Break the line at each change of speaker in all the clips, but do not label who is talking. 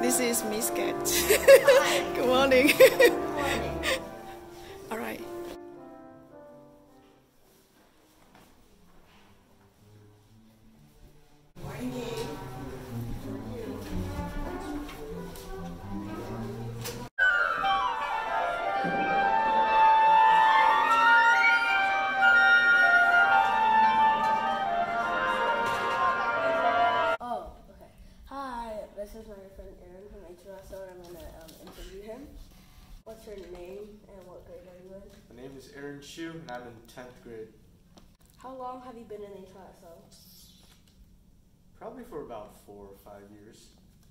This is Miss Cat. Good morning. All right.
This is my friend Aaron from HLSO, and I'm going to interview him. What's your name and what grade are you in?
My name is Aaron Shu, and I'm in 10th grade.
How long have you been in HLSO?
Probably for about 4 or 5 years.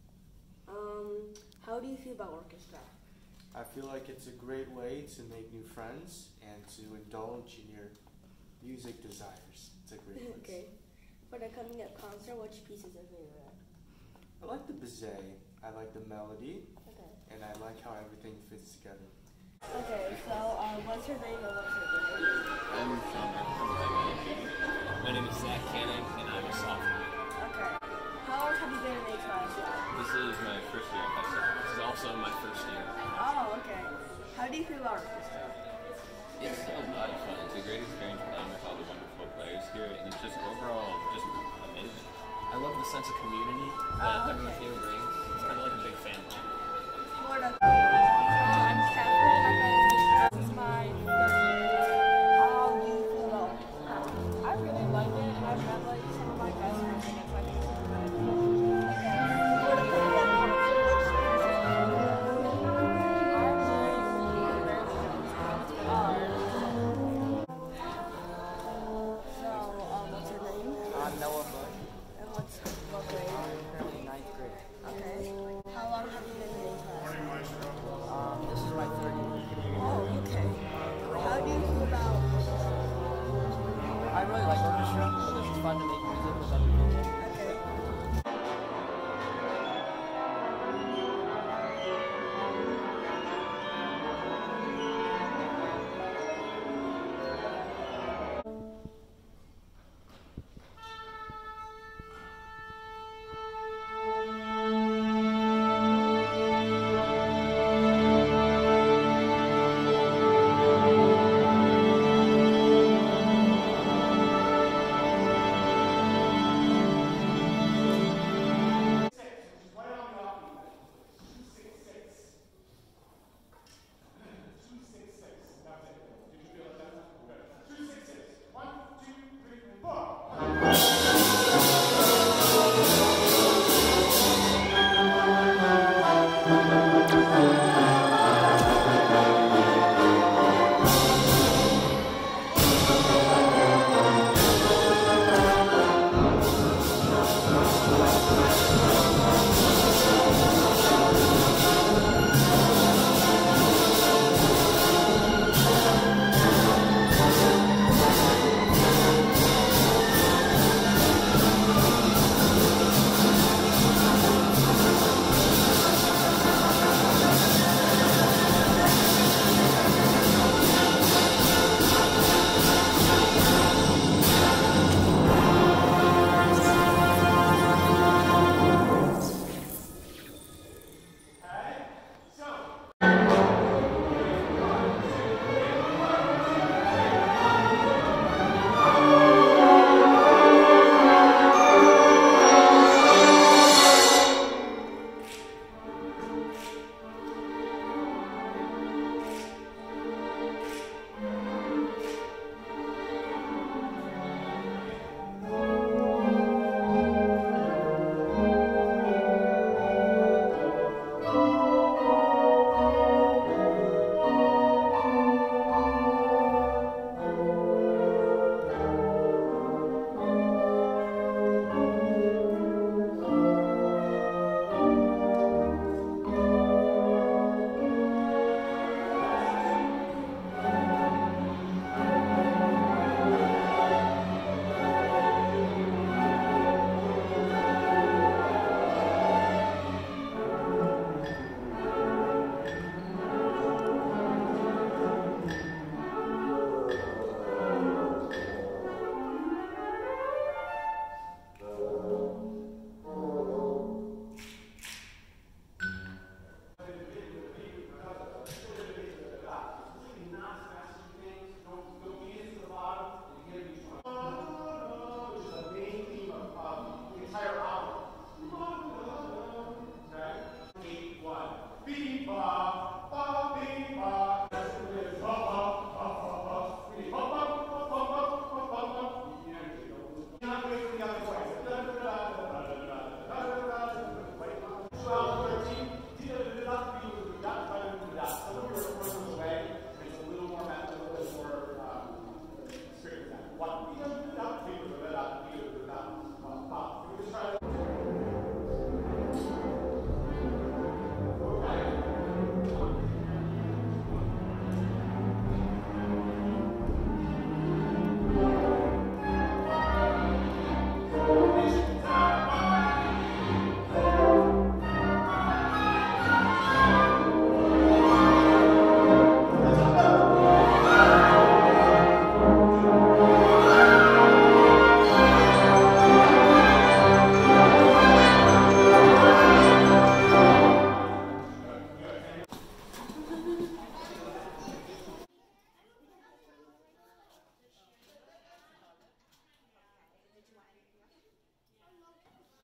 How do you feel about orchestra?
I feel like it's a great way to make new friends and to indulge in your music desires. It's a great place.
Okay. For the coming up concert, which piece is your favorite?
I like the bizet, I like the melody,
Okay.
and I like how everything fits together.
Okay, so what's your name and what's your grade?
I'm Sean. My name is Zach Canning, and I'm a sophomore.
Okay. How long have you been in HLSO?
This is my first year at high school. This is also my first year.
Oh, okay. How do you feel about orchestra?
It's a lot of fun. It's a great experience playing with all the wonderful players here, and it's just overall just amazing. I love the sense of community that everyone here brings. It's kind of like a big family.
Florida. I'm Catherine. This is my third year. How do you feel about it? I really liked it, and I've met like some of my best friends, and it's like
I'm Noah Bush.
And what grade?
I'm currently 9th grade.
Okay. How long have you been in HLSO?
This is my third year.
Oh, okay. How do you feel about orchestra?
I really like orchestra, but it's fun to make music with other people.
Okay.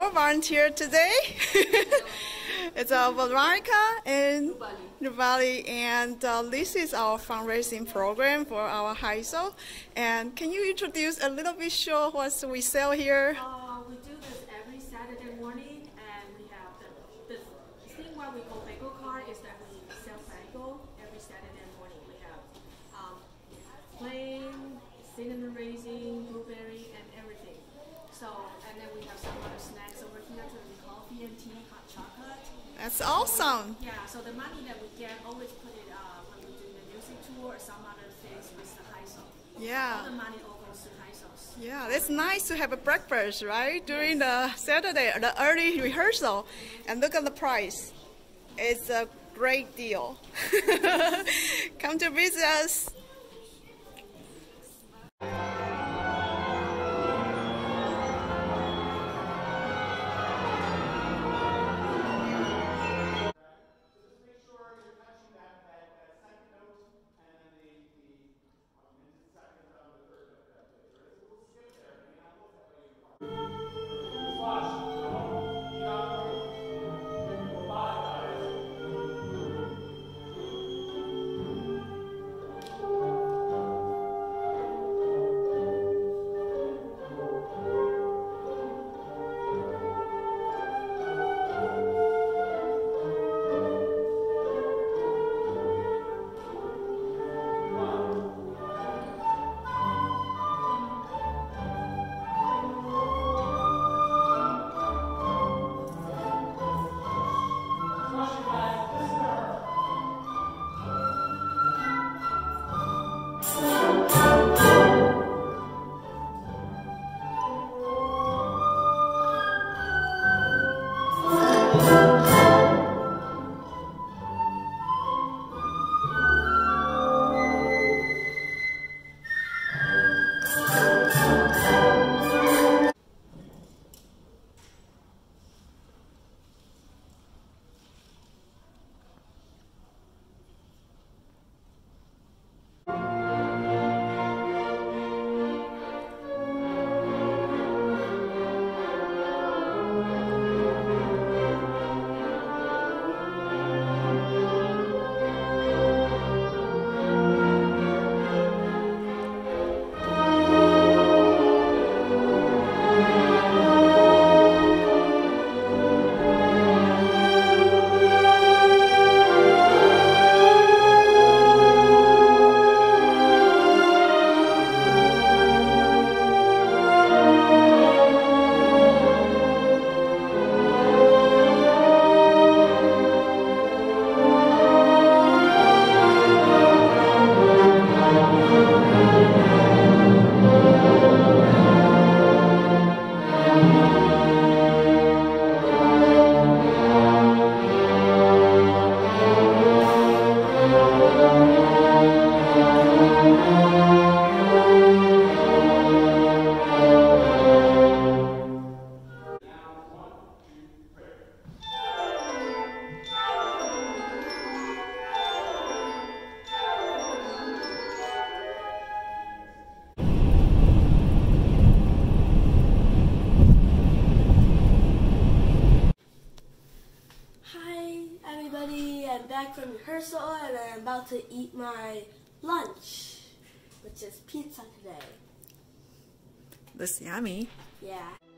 more volunteers today. It's Veronica and Nubali, and this is our fundraising program for our high school. And can you introduce a little bit sure what we sell here?
We do this every Saturday morning, and we have the thing what we call bagel cart is that we sell bagel every Saturday morning. We have plain, cinnamon raisin, blueberry, and everything. So, and then we have some other snacks over here, so coffee and tea, hot chocolate.
That's awesome.
Yeah, so the money that we get, always put it when we do the music tour or some other things with the high school.
Yeah.
All the money all goes to high schools.
Yeah, it's nice to have a breakfast, right? During the Saturday, the early rehearsal. And look at the price. It's a great deal. Come to visit us.
I'm back from rehearsal and I'm about to eat my lunch, which is pizza today.
That's yummy.
Yeah.